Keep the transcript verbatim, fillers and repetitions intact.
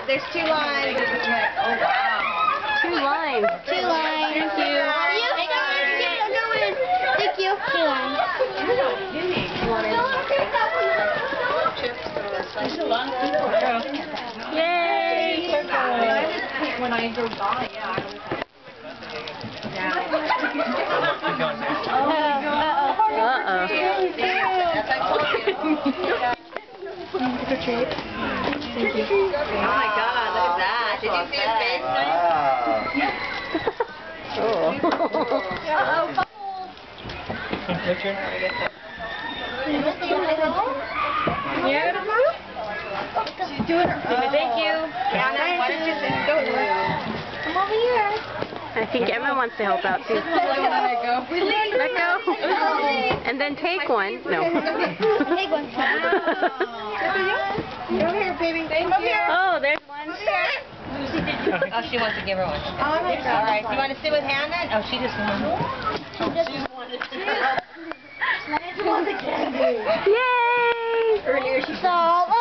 there's two lines. Oh, wow. Two lines. Two lines. Thank you. Thank you. Two lines. Yay! When I drove by, yeah, I was Uh-oh. Thank you. Oh my God, look at that. Did you see his face? Oh. Picture? Yeah, she's doing her phone. Thank you. Anna, why don't you just go? Come over here. I think Emma wants to help out too. Let go. Let go. And then take one. No. Take one. Over here, baby. Thank you. Oh, there's one. Oh, she wants to give her one. Oh my God. All right. Do you want to sit with Hannah? Oh, she just wanted. She just wanted to. Yay! Earlier she So.